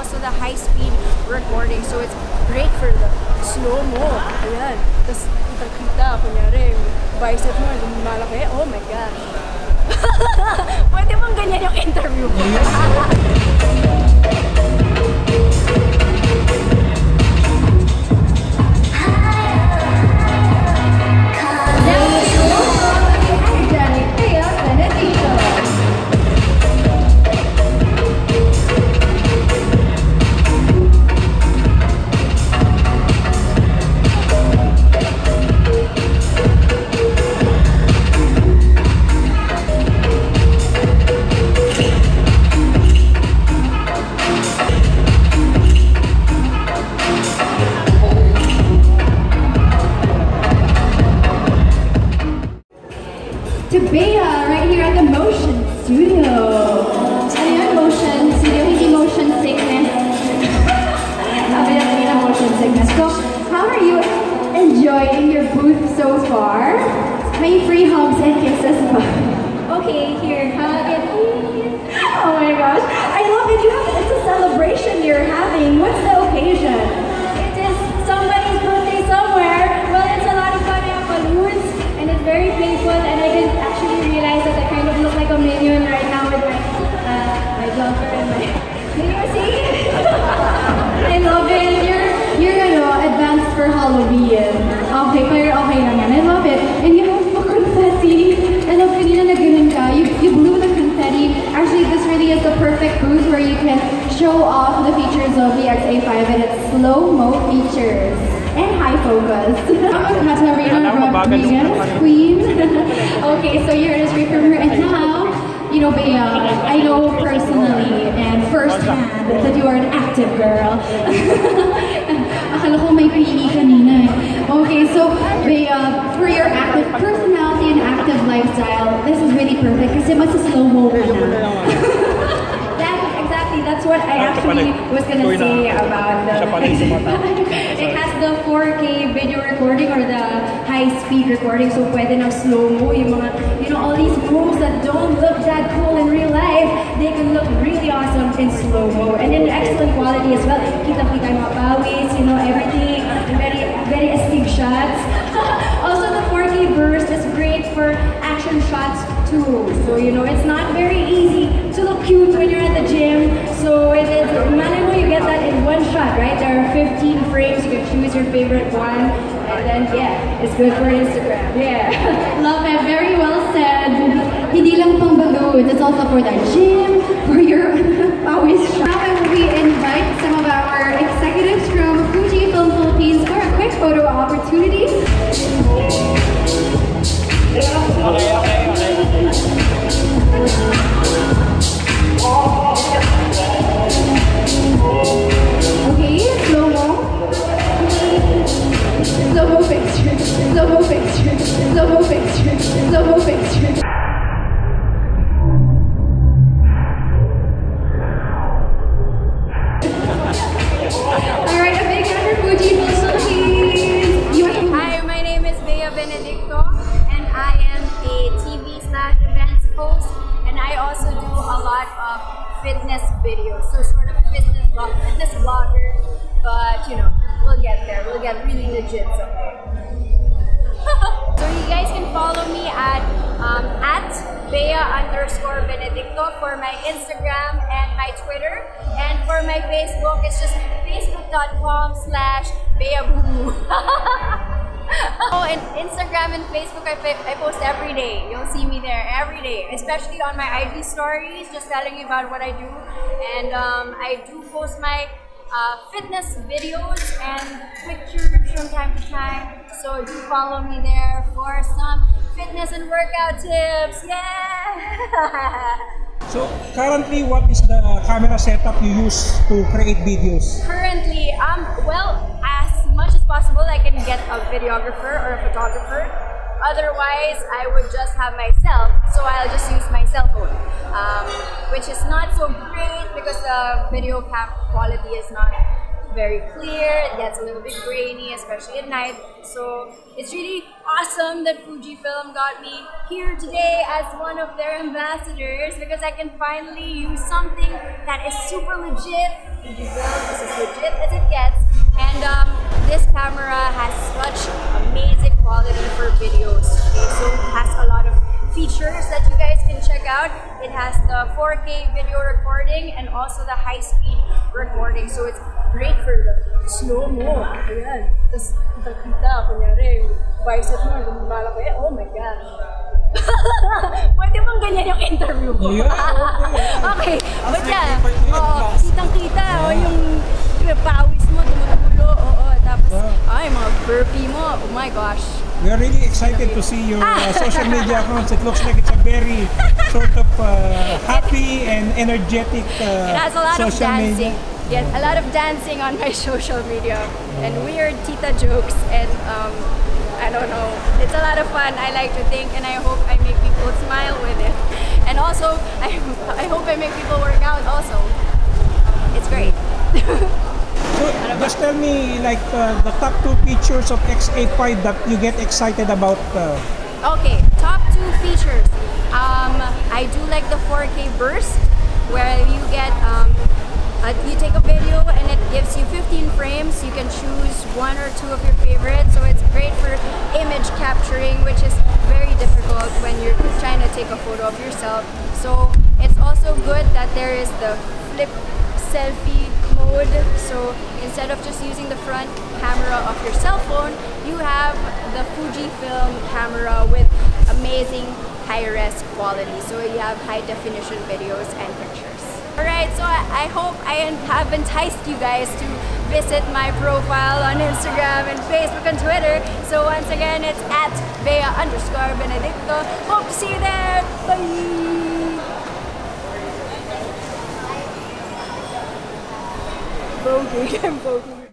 also the high-speed recording. So it's great for the slow-mo. Ayan. Tapos kita, kunyari, bicep mo, malaki. Oh my gosh. Pwede bang ganyan yung interview ko? Bea Benedicto. To Bea, right here at the Motion Studio. Ayan, Motion Studio, hindi motion sickness. Sabi na motion sickness. So, how are you enjoying your booth so far? May free hugs and kisses ba? Okay, here, hug it. Oh my gosh, I love it. It's a celebration you're having. What's the occasion? It is somebody's birthday somewhere. Well, it's a lot of fun. I have balloons, and it's very playful, and I didn't actually realize that I kind of look like a minion right now with my jumper and my... Can you see? I love it. You're advanced for Halloween. Okay, pero okay lang yan. I love it. And you have a confetti. I love kanina na ganun ka. You blew the confetti. Actually, this really is the perfect booth where you can show off the features of the X-A5 and its slow-mo features. And high focus. I'm Katarina Rodriguez, Queen. Okay, so you heard us straight from her. And now, you know, Bea, I know personally and firsthand that you are an active girl. Akala ko may PE kanina eh. Okay, so Bea, for your active personality and active lifestyle, this is really perfect kasi mas slow-mo ka na. That's what I actually was gonna say about the... It has the 4K video recording or the high-speed recording, so pwede na slow-mo yung mga, you know, all these moves that don't look that cool in real life, they can look really awesome in slow-mo and in excellent quality as well. Kita-kita yung mga pawis, you know, everything, very astig shots. Also, the 4K burst is great for action shots too. So, you know, it's not very easy to look cute when you're at the gym. So, it is, you get that in one shot, right? There are 15 frames. You can choose your favorite one. And then, yeah, it's good for Instagram. Yeah. Love it. Very well said. Hindi lang pang balloons. It's also for the gym, for your always shot. Now, we invite some of our executives from Fujifilm Philippines for a quick photo opportunity. Okay, slow-mo. Slow-mo picture. Slow-mo picture. Slow-mo picture. Slow-mo picture. Alright, a big hand for Fujifilm Philippines. Hi, my name is Bea Benedicto, and I am a TV/events host, and I also do a lot of fitness videos, so sort of fitness blogger, but you know, we'll get there. We'll get really legit someday. So you guys can follow me at Bea_Benedicto for my Instagram and my Twitter, and for my Facebook, it's just facebook.com/BeaBubu. Oh, and Instagram and Facebook, I post every day. You'll see me there every day, especially on my IG stories, just telling you about what I do. And I do post my fitness videos and pictures from time to time. So do follow me there for some fitness and workout tips. Yeah! So currently, what is the camera setup you use to create videos? Currently, well, as much as possible, I can get a videographer or a photographer. Otherwise, I would just have myself, so I'll just use my cell phone, which is not so great because the video quality is not very clear. It gets a little bit grainy, especially at night. So it's really awesome that Fujifilm got me here today as one of their ambassadors, because I can finally use something that is super legit. Fujifilm is as legit as it gets. And this camera has such amazing quality for videos. Okay, so it has a lot of features that you guys can check out. It has the 4K video recording and also the high-speed recording. So it's great for the slow-mo. Ayan. Tapos kita, kunyari, bicep mo, lumalaki. Oh my God. Pwede bang ganyan yung interview ko? Yeah, okay. But yeah, kitang-kita. Yung pawis mo, tumutulo. Tapos, ay, mga burpee mo. Oh my gosh. We are really excited to see your social media accounts. It looks like it's a very sort of happy and energetic it has a lot of social dancing. media. Yes, a lot of dancing on my social media and weird tita jokes, and I don't know. It's a lot of fun, I like to think, and I hope I make people smile with it. And also, I hope I make people work out also. It's great. So, just tell me like the top 2 features of X-A5 that you get excited about. Okay, top 2 features. I do like the 4K burst, where you get you take a video and it gives you 15 frames. You can choose 1 or 2 of your favorites, so it's great for image capturing, which is very difficult when you're trying to take a photo of yourself. So it's also good that there is the flip selfie mode. So instead of just using the front camera of your cell phone, you have the Fujifilm camera with amazing high-res quality. So you have high-definition videos and pictures. Alright, so I hope I have enticed you guys to visit my profile on Instagram and Facebook and Twitter. So once again, it's at Bea_Benedicto. Hope to see you there. Bye! Voguing, I'm voguing.